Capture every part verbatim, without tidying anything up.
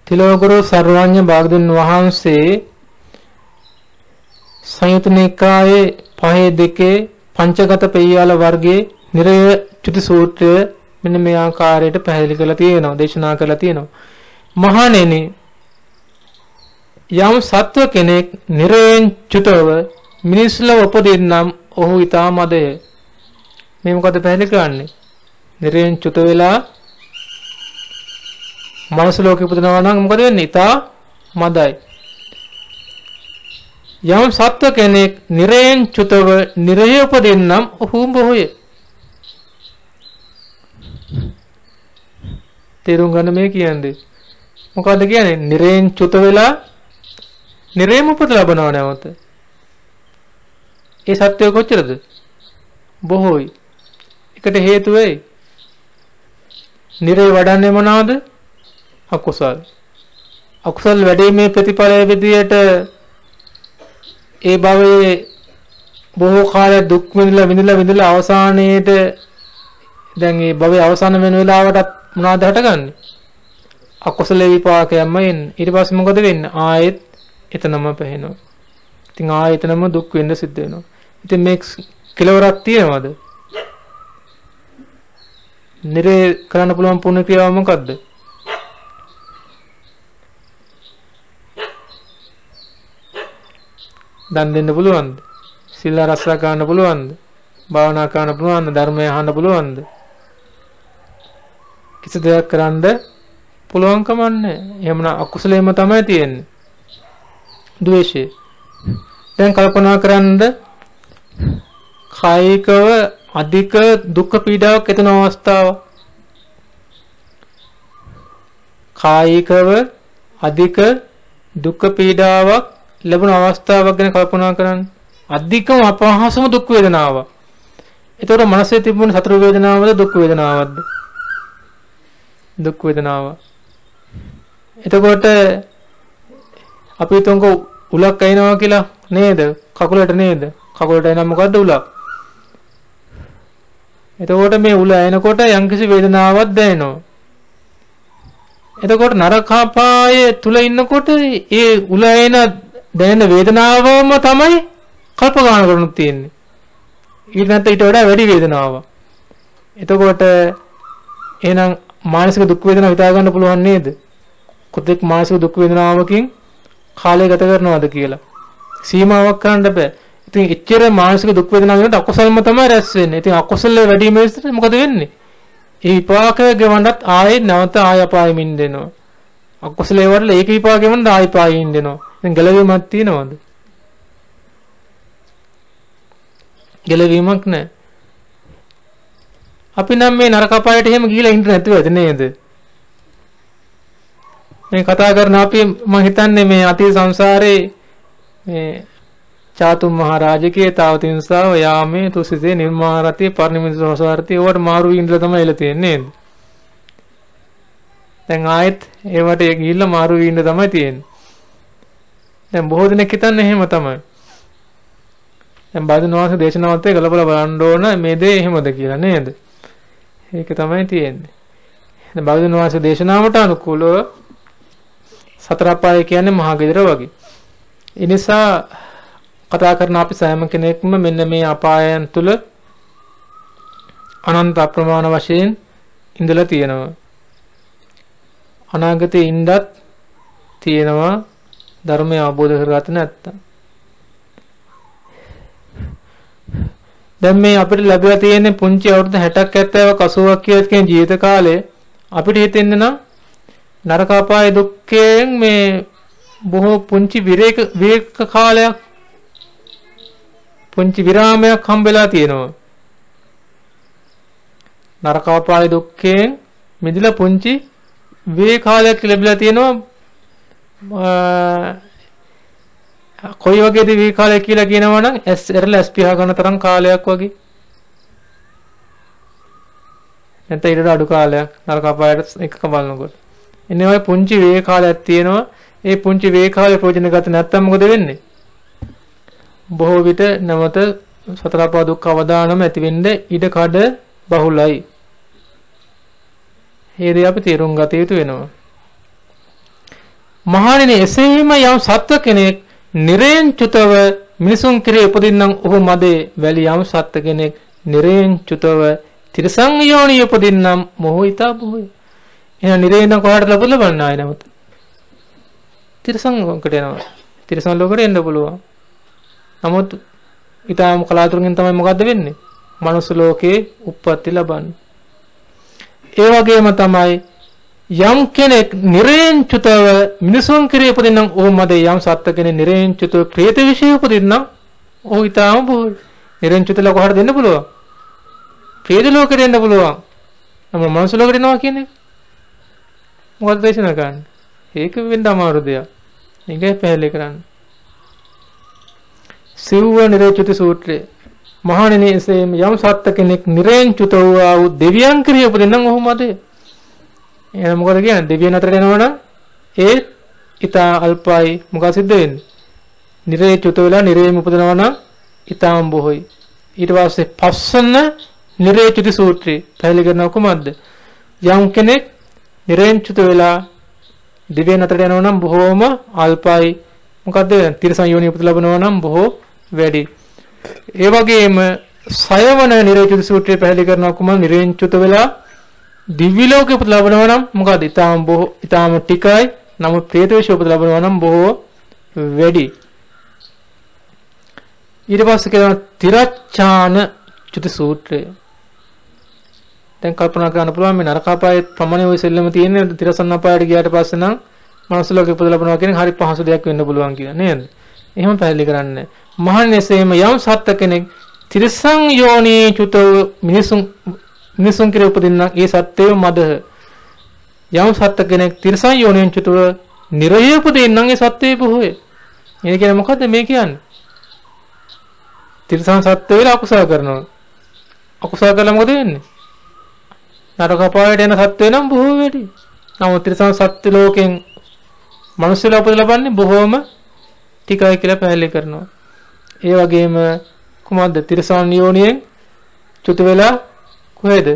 තිලෝගුරු සර්වඥ භාගතුන් වහන්සේ සංයුත නිකායේ පහේ දෙකේ පංචගත පෙය්‍යාල වර්ගයේ නිරය චුති සූත්‍රය මෙන්න මේ ආකාරයට පැහැදිලි කරලා තියෙනවා, දේශනා කරලා තියෙනවා. මහණෙනි, යම් සත්ව කෙනෙක් නිරයෙන් චුතව මිනිස් ලොව උපදින්නම් ඔහු ඊතා මදය. මේ මොකද පැහැදිලි කරන්නේ? නිරයෙන් චුත වෙලා මනුස්ස ලෝකෙ උපදිනවා නම් මොකද වෙන්නේ? ඊතා මදයි. යම් සත්ව කෙනෙක් නිරයෙන් චුතව නිරය උපදින්නම් ඔහු බොහෝය. තේරුම් ගන්න මේ කියන්නේ. මොකද්ද කියන්නේ? නිරයෙන් චුත වෙලා නිරේම උපත ලබනවා නැවත. ඒ සත්‍යය කොච්චරද? බොහෝයි. ඒකට හේතු වෙයි. නිරේ වඩන්නේ මොනවාද? අකුසල්. අකුසල් වැඩිමේ ප්‍රතිඵලය විදියට ඒ භවයේ බොහෝ කාලයක් දුක් විඳලා විඳලා විඳලා අවසානයේට දැන් මේ භවයේ අවසාන වෙන වෙලාවටත් මොනවද හටගන්නේ? අකුසල විපාකයක්ම එන්නේ. ඊට පස්සේ මොකද වෙන්නේ? ආයෙත් එතනම පැහැෙනවා. ඉතින් ආයෙත් එතනම දුක් වෙන්න සිද්ධ වෙනවා. ඉතින් මේ කෙලවරක් තියෙනවද? නිරේ කරන්න පුළුවන් පුණ්‍ය ක්‍රියාව මොකද්ද? දන් දෙන්න පුළුවන්ද? සිල් ආරක්ෂා කරන්න පුළුවන්ද? භාවනා කරන්න පුළුවන්ද? ධර්මය අහන්න පුළුවන්ද? කිසි දෙයක් කරන්න පුළුවන් කම නැහැ. එහෙමනම් අකුසලෙම තමයි තියෙන්නේ. ද්වේෂය. දැන් කල්පනා කරන්න කායිකව අධික දුක් පීඩාවක් ඇතිවන අවස්ථාව. කායිකව අධික දුක් පීඩාවක් ලැබුණ අවස්ථාවක් ගැන කල්පනා කරන්න. අධිකම අපහසුම දුක් වේදනාවක්. ඒතකොට මනසේ තිබුණ සතුරු වේදනාවද දුක් වේදනාවක්ද? දුක් වේදනාව. එතකොට අපි තුන්ක උලක් අයින්නවා කියලා නේද? කකුලට නේද? කකුලට එනම් මොකද්ද උලක්? එතකොට මේ උල ඇයෙනකොට යම්කිසි වේදනාවක් දැනෙනවා. එතකොට නරකාපායේ තුල ඉන්නකොට ඒ උල ඇයෙන දැනෙන වේදනාවම තමයි කල්ප ගන්න කරුණු තියෙන්නේ. ඊට නැත්නම් ඊට වඩා වැඩි වේදනාවක්. එතකොට එහෙනම් මානසික දුක් වේදනාව හිතා ගන්න පුළුවන් නේද? කොතෙක් මානසික දුක් වේදනාවකින් කාලය ගත කරනවද කියලා සීමාවක් කරන්න බෑ. ඉතින් එච්චර මානසික දුක් වේදනාව වෙනකොට අකුසල්ම තමයි රැස් වෙන්නේ. ඉතින් අකුසල වැඩි වෙනකොට මොකද වෙන්නේ? ඒ විපාකය ගෙවන්නත් ආයෙත් නැවත ආය අපායෙම ඉන්නවා. අකුසලේ වල ඒක විපාකෙ වුණා ආයෙ පායෙ ඉන්නවා. ඉතින් ගැලවීමක් තියනවද? ගැලවීමක් නැහැ. අපි නම් මේ නරක අපායට එහෙම ගිහිලා ඉන්න නැතුවද නේද? මේ කතා කරන අපි මම හිතන්නේ මේ අතීත සංසාරේ මේ චාතුම් මහරජකේ තාවතින්සාව යාමේ තුසිතේ නිර්මාරතේ පරිනිමිත රසවර්තී ඒවට මාරු ඉඳලා තමයි එලා තියෙන්නේ නේද? දැන් ආයෙත් ඒවට ගිහිල්ලා මාරු ඉන්න තමයි තියෙන්නේ. දැන් බොහෝ දෙනෙක් හිතන්නේ එහෙම තමයි. දැන් බාදුන වාසේ දේශනාවත් ඒ ගලපලා බලන්න ඕන මේ දේ එහෙමද කියලා නේද? ඒක තමයි තියෙන්නේ. දැන් බාදුන වාසේ දේශනාවට අනුකූලව සතර අපාය කියන්නේ මහා ගෙදර වගේ. ඒ නිසා කතා කරන අපි සෑම කෙනෙක්ම මෙන්න මේ අපායන් තුල අනන්ත අප්‍රමාණ වශයෙන් ඉඳලා තියෙනවා. අනාගතේ ඉඳත් තියෙනවා ධර්මය අවබෝධ කරගත නැත්තම්. දැන් මේ අපිට ලැබලා තියෙන පුංචි අවුරුදු හැටක් හැත්තෑවක් අසූවක් කියලා කියන ජීවිත කාලේ අපිට හිතෙන්නේ නම් නරක අපාය දුක්ඛයෙන් මේ බොහෝ පුංචි විරේක විවේක කාලයක් පුංචි විරාමයක් හම්බෙලා තියෙනවා. නරක අපාය දුක්ඛයෙන් මිදලා පුංචි විවේක කාලයක් ලැබිලා තියෙනවා. කොයි වගේද විවේක කාලය කියලා කියනවා නම් ඇස් එරලා ඇස් පියා ගන්න තරම් කාලයක් වගේ. නැත්නම් ඊට අඩු කාලයක් නරක අපායට එකක බලනකොට. එන්නේ ඔය පුංචි විවේක කාලයක් තියෙනවා. ඒ පුංචි විවේක කාලේ ප්‍රයෝජන ගත නැත්නම් මොකද වෙන්නේ? බොහෝ විට නැවත සතර අපා දුක් අවදානම ඇති වෙන්නේ ඊට කඩ බහුලයි. ඒ දේ අපි තේරුම් ගත යුතු වෙනවා. මහණෙනි එසේම යම් සත්ව කෙනෙක් නිරයෙන් චුතව මිනිසුන් කෙරේ උපදින්නම් ඔහු මදේ වැලි යම් සත්ව කෙනෙක් නිරයෙන් චුතව තිරසං යෝනිය උපදින්නම් මොහිතා බොහෝය. එහෙනම් නිරයෙන් කොහාටද ලබන්න ආය නැමත? තිරසං ලෝකයට යනවා. තිරසං ලෝකයට එන්න පුළුවන්. නමුත් ඊටාම කලාතුරකින් තමයි මොකද්ද වෙන්නේ? මනුස්ස ලෝකේ උප්පත්ති ලබන්නේ. ඒ වගේම තමයි යම් කෙනෙක් නිරයෙන් චුතව මිනිසුන් කෙරේ උපදින්නම් ඕ මදේ යම් සත්ත්ව කෙනෙක් නිරයෙන් චුතව ප්‍රේත විශේෂ උපදින්නම් ඕ ඊටාම බොහෝයි. නිරයෙන් චුතල කොහටද දෙන්න පුළුවන්? ප්‍රේත ලෝකෙට එන්න පුළුවන්. නම් මනුස්ස ලෝකෙට එනවා කියන්නේ මොකද දේශනා කරන්නේ? ඒක වෙන්න අමාරු දෙයක්. මේකයි පැහැදිලි කරන්නේ. සිව්ව නිරේචුත සූත්‍රය. මහණෙනි එසේම යම් සත්ත්ව කෙනෙක් නිරයෙන් චුත වූ වූ දෙවියන් ක්‍රිය උපදින්නම් ඔහු මදේ. එහෙනම් මොකද කියන්නේ? දෙවියන් අතර යනවනම් ඒ ඊතා අල්පයි මොකද සිද්ධ වෙන්නේ? නිරේ චුත වෙලා නිරේම උපදිනවා නම් ඊතාම බොහෝයි. ඊට පස්සේ පස්සන නිරේ චුත සූත්‍රය පැහැදිලි කරනවා කොහොමද? යම් කෙනෙක් නිරයෙන් චුත වෙලා දිව්‍යයන් අතර යනවා නම් බොහෝම අල්පයි. මොකද්ද? තිරසන් යෝනිය උපත ලැබනවා නම් බොහෝ වැඩි. ඒ වගේම සයවන නිරේචුත සූත්‍රය පැහැදිලි කරනවා කොහොමද? නිරයෙන් චුත වෙලා දිව්‍ය ලෝකෙ උපත ලැබනවා නම් මොකද? ඊටාම බොහෝ ඊටාම ටිකයි. නමුත් ප්‍රේත විශ්ව උපත ලැබනවා නම් බොහෝ වැඩි. ඊට පස්සේ කියනවා තිරච්ඡාන චුත සූත්‍රය. දැන් කල්පනා කරන්න පුළුවන් මේ නරක අපායේ ප්‍රමාණය ඔය සෙල්ලම තියෙන්නේ තිරසන් අපායට ගියාට පස්සේ නම් මනුස්ස ලෝකෙ උපත ලැබනවා කියන හරි පහසු දෙයක් වෙන්න පුළුවන් කියලා නේද? එහෙම පැහැදිලි කරන්නේ. මහණෙනිසේම යම් සත්ත්ව කෙනෙක් තිරසං යෝනී චුත මිනිසුන් මිනිසුන් කෙරේ උපදින්න ඒ සත්‍යය මදහ. යම් සත්ත්ව කෙනෙක් තිරසං යෝනියෙන් චුතව නිරය උපදින්න ඒ සත්‍යය බොහෝය. ඒ කියන්නේ මොකද්ද මේ කියන්නේ? තිරසං සත්ත්ව වල අකුසල කරනවා. අකුසල කළා මොකද වෙන්නේ? නරක අපායට යන සත්ත්වය නම් බොහෝ වැඩි. නමුත් තිරසං සත්ත්ව ලෝකෙන් මනුස්ස ලෝකෙ ලබන්නේ බොහෝම ටිකයි කියලා පැහැදිලි කරනවා. ඒ වගේම කුමද්ද තිරසං යෝනියෙන් චුත වෙලා කොහෙද?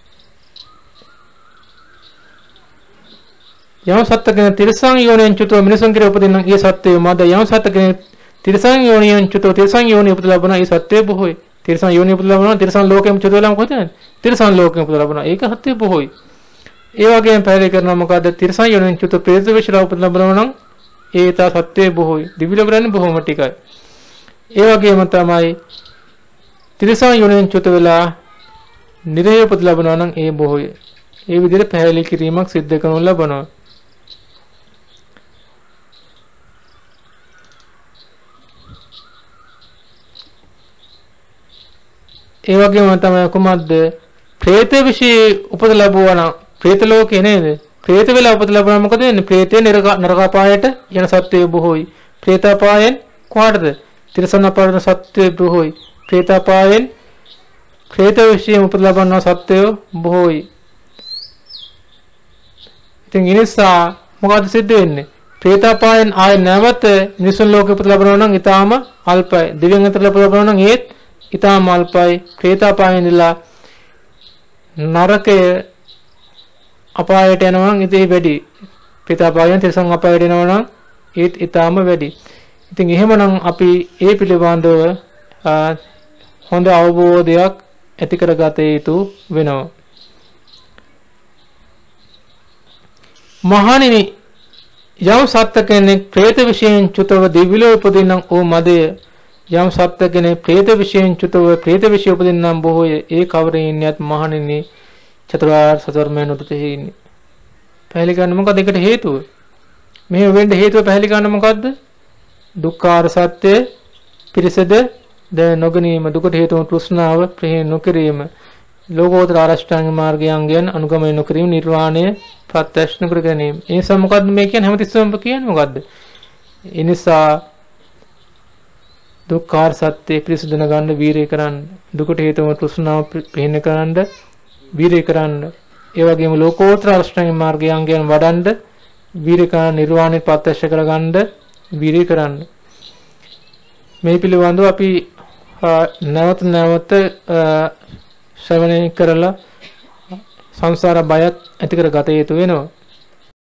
යම් සත්ත්ව කෙනෙක් තිරසං යෝනියෙන් චුතව මිනිසුන් කෙරේ උපදින්න ඒ සත්ත්වය මද යම් සත්ත්ව කෙනෙක් තිරසං යෝනියෙන් චුතව තිරසං යෝනිය උපත ලබන ඒ සත්ත්වය බොහෝයි. තිරසං යෝනිය උපත ලබනවා තිරසං ලෝකෙම චුත වෙලා මොකද වෙන්නේ? තිරසං ලෝකෙම උපත ලබනවා. ඒක සත්ත්වය බොහෝයි. ඒ වගේම පැහැදිලි කරනවා මොකද්ද? තිරසං යෝනියෙන් චුත ප්‍රේත විශ්ලා උපත ලබනවා නම් ඒ තා සත්ත්වය බොහෝයි. දිව්‍ය ලෝක ගන්නේ බොහෝම ටිකයි. ඒ වගේම තමයි තිරසං යෝනියෙන් චුත වෙලා නිරය උපත ලබනවා නම් ඒ බොහෝයි. ඒ විදිහට පැහැදිලි කිරීමක් සිද්ධ කරනු ලබනවා. ඒ වගේම තමයි කොහොමද ප්‍රේත විශේෂ උපත ලැබුවා නම් ප්‍රේත ලෝකේ නේද? ප්‍රේත වෙලා උපත ලැබුණා මොකද වෙන්නේ? ප්‍රේතේ නරක අපායට යන සත්වය බොහෝයි. ප්‍රේත අපායෙන් කොහටද? තිරසන අපායට සත්වය බොහෝයි. ප්‍රේත අපායෙන් ප්‍රේත විශේෂ උපත ලබන සත්වය බොහෝයි. ඉතින් ඒ නිසා මොකද සිද්ධ වෙන්නේ? ප්‍රේත අපායෙන් ආය නැවත මිනිසුන් ලෝකෙ උපත ලබනවා නම් ඊටාම අල්පයි. දිව්‍යයන් අතර ලබනවා නම් ඒත් ඊටාම අල්පයි. ප්‍රේත අපායෙන් ඉඳලා නරකයේ අපායට යනවා නම් ඉතින් වැඩි. ප්‍රේත අපායෙන් තිරසං අපායට යනවා නම් ඒත් ඊටාම වැඩි. ඉතින් එහෙමනම් අපි ඒ පිළිබඳව හොඳ අවබෝධයක් ඇති කරගත යුතු වෙනවා. මහණෙනි යම් සත්ත්ව කෙනෙක් ප්‍රේත විශේෂයෙන් චුතව දිව්‍ය ලෝක උපදින්නම් ඕ මදය. යම් සත්ත්ව කෙනෙක් ප්‍රේත විශේෂයෙන් චුතව ප්‍රේත විශේෂ උපදින්නම් බොහෝය. ඒ කවරින්යත් මහණෙනි චතුරාර්ය සත්‍ය ධර්මයන් උපතෙහි ඉන්නේ. පැහැදිලි කරන්න මොකද ඒකට හේතුව? මේ වෙන්න හේතුව පැහැදිලි කරන්න මොකද්ද? දුක්ඛාර සත්‍ය පිරිසද ද නොගැනීම, දුකට හේතුව තෘෂ්ණාව ප්‍රහීන නොකිරීම, ලෝකෝත්තර ආරෂ්ඨාංග මාර්ගයන්ගෙන් අනුගමනය නොකිරීම, නිර්වාණය ප්‍රත්‍යක්ෂ නොකර ගැනීම. ඒ නිසා මොකද්ද මේ කියන්නේ? හැමතිස්සෙම කියන්නේ මොකද්ද? ඒ නිසා දුක්ඛාර සත්‍ය පිරිසිදු ගන්න වීරය කරන්න, දුකට හේතුව තෘෂ්ණාව ප්‍රහීන කරන්න වීරය කරන්න, ඒ වගේම ලෝකෝත්තර ආරෂ්ඨාංග මාර්ගයන්ගෙන් වඩන්න වීරය කරන්න, නිර්වාණය ප්‍රත්‍යක්ෂ කරගන්න වීරය කරන්න. මේ පිළිබඳව අපි නැවත නැවත ශ්‍රවණය කරලා සංසාර බයත් ඇති කරගත යුතු වෙනවා.